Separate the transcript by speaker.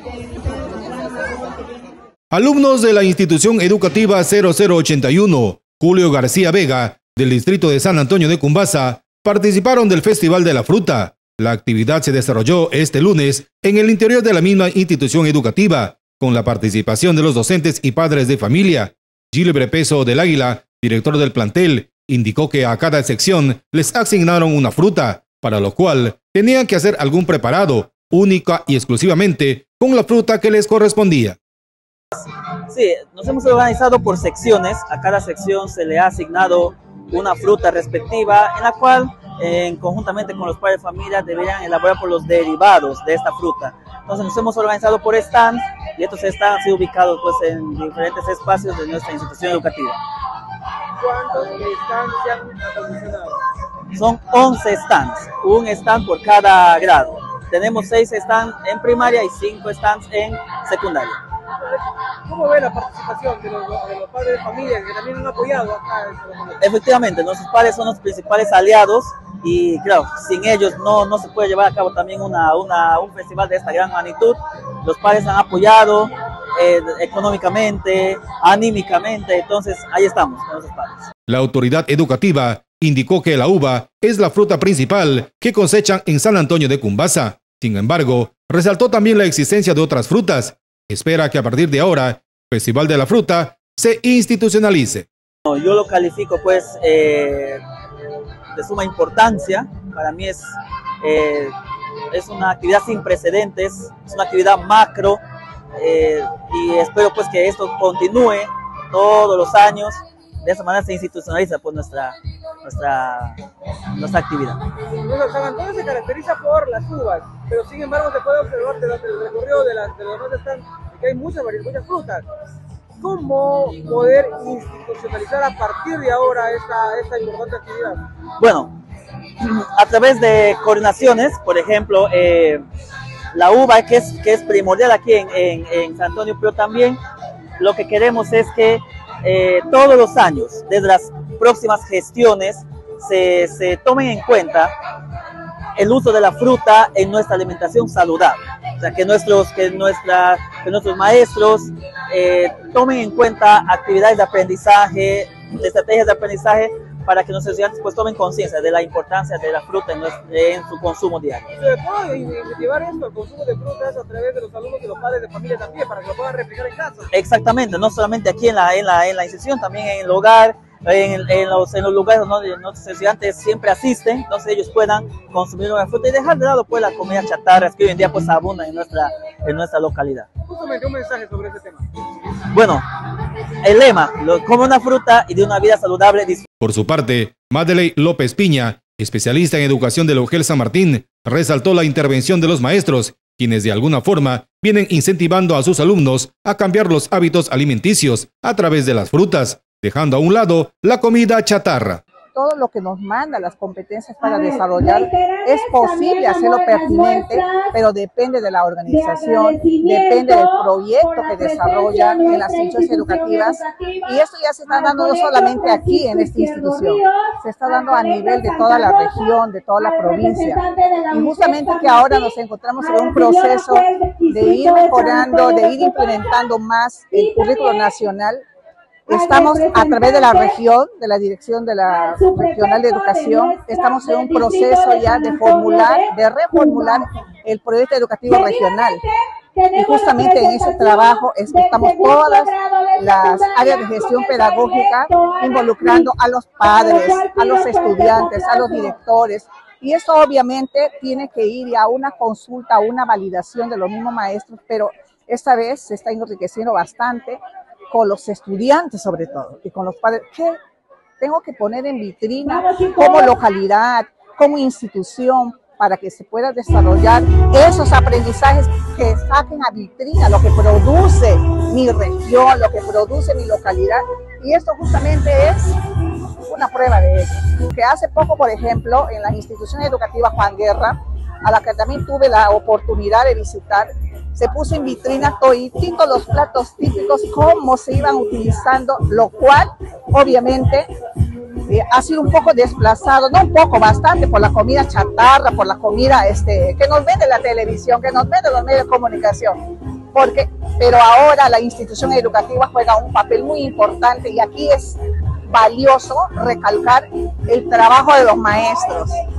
Speaker 1: Alumnos de la institución educativa 0081 Julio García Vega del distrito de San Antonio de Cumbasa participaron del Festival de la Fruta. La actividad se desarrolló este lunes en el interior de la misma institución educativa, con la participación de los docentes y padres de familia. Gilbre Peso del Águila, director del plantel, indicó que a cada sección les asignaron una fruta, para lo cual tenían que hacer algún preparado, única y exclusivamente con la fruta que les correspondía.
Speaker 2: Sí, nos hemos organizado por secciones. A cada sección se le ha asignado una fruta respectiva, en la cual conjuntamente con los padres de familia deberían elaborar por los derivados de esta fruta. Entonces nos hemos organizado por stands y estos stands han sido ubicados pues, en diferentes espacios de nuestra institución educativa.
Speaker 3: ¿Cuántos stands se han acondicionado?
Speaker 2: Son 11 stands, un stand por cada grado. Tenemos 6 stands en primaria y 5 stands en secundaria.
Speaker 3: ¿Cómo ve la participación de los padres de familia que también han apoyado acá?
Speaker 2: Efectivamente, nuestros padres son los principales aliados y claro, sin ellos no se puede llevar a cabo también un festival de esta gran magnitud. Los padres han apoyado económicamente, anímicamente, entonces ahí estamos con nuestros padres.
Speaker 1: La autoridad educativa indicó que la uva es la fruta principal que cosechan en San Antonio de Cumbasa. Sin embargo, resaltó también la existencia de otras frutas. Espera que a partir de ahora, el Festival de la Fruta se institucionalice.
Speaker 2: Yo lo califico pues de suma importancia. Para mí es una actividad sin precedentes, es una actividad macro y espero pues que esto continúe todos los años. De esa manera se institucionaliza pues nuestra actividad.
Speaker 3: San Antonio se caracteriza por las uvas, pero sin embargo se puede observar durante el recorrido de los demás stands que hay muchas frutas. ¿Cómo poder institucionalizar a partir de ahora esta importante actividad?
Speaker 2: Bueno, a través de coordinaciones, por ejemplo, la uva que es primordial aquí en San Antonio, pero también lo que queremos es que todos los años, desde las próximas gestiones, se tomen en cuenta el uso de la fruta en nuestra alimentación saludable. O sea, que nuestros maestros tomen en cuenta actividades de aprendizaje, estrategias de aprendizaje, para que nuestros estudiantes pues tomen conciencia de la importancia de la fruta en su consumo diario.
Speaker 3: Se puede incentivar esto, el consumo de frutas, a través de los alumnos y los padres de familia también, para que lo puedan replicar en casa.
Speaker 2: Exactamente, no solamente aquí en la institución, también en el hogar, en los lugares donde nuestros estudiantes siempre asisten, entonces ellos puedan consumir una fruta y dejar de lado pues la comida chatarra que hoy en día pues abunda en nuestra localidad.
Speaker 3: Justamente un mensaje sobre ese tema.
Speaker 2: Bueno, el lema, come una fruta y de una vida saludable.
Speaker 1: Por su parte, Madeleine López Piña, especialista en educación del UGEL San Martín, resaltó la intervención de los maestros, quienes de alguna forma vienen incentivando a sus alumnos a cambiar los hábitos alimenticios a través de las frutas, dejando a un lado la comida chatarra.
Speaker 4: Todo lo que nos manda las competencias para desarrollar es posible hacerlo pertinente, pero depende de la organización, depende del proyecto que desarrollan en las instituciones educativas, y esto ya se está dando no solamente aquí en esta institución, se está dando a nivel de toda la región, de toda la provincia, y justamente que ahora nos encontramos en un proceso de ir mejorando, de ir implementando más el currículo nacional. Estamos a través de la región, de la Dirección de la Regional de Educación, estamos en un proceso ya de reformular el proyecto educativo regional. Y justamente en ese trabajo estamos todas las áreas de gestión pedagógica involucrando a los padres, a los estudiantes, a los directores. Y eso obviamente tiene que ir a una consulta, a una validación de los mismos maestros, pero esta vez se está enriqueciendo bastante con los estudiantes sobre todo, y con los padres. ¿Qué tengo que poner en vitrina como localidad, como institución, para que se pueda desarrollar esos aprendizajes que saquen a vitrina lo que produce mi región, lo que produce mi localidad? Y esto justamente es una prueba de ello. Que hace poco, por ejemplo, en la institución educativa Juan Guerra, a la que también tuve la oportunidad de visitar, se puso en vitrina todititos los platos típicos, cómo se iban utilizando, lo cual obviamente ha sido un poco desplazado, no un poco, bastante, por la comida chatarra, por la comida que nos vende la televisión, que nos vende los medios de comunicación. pero ahora la institución educativa juega un papel muy importante y aquí es valioso recalcar el trabajo de los maestros.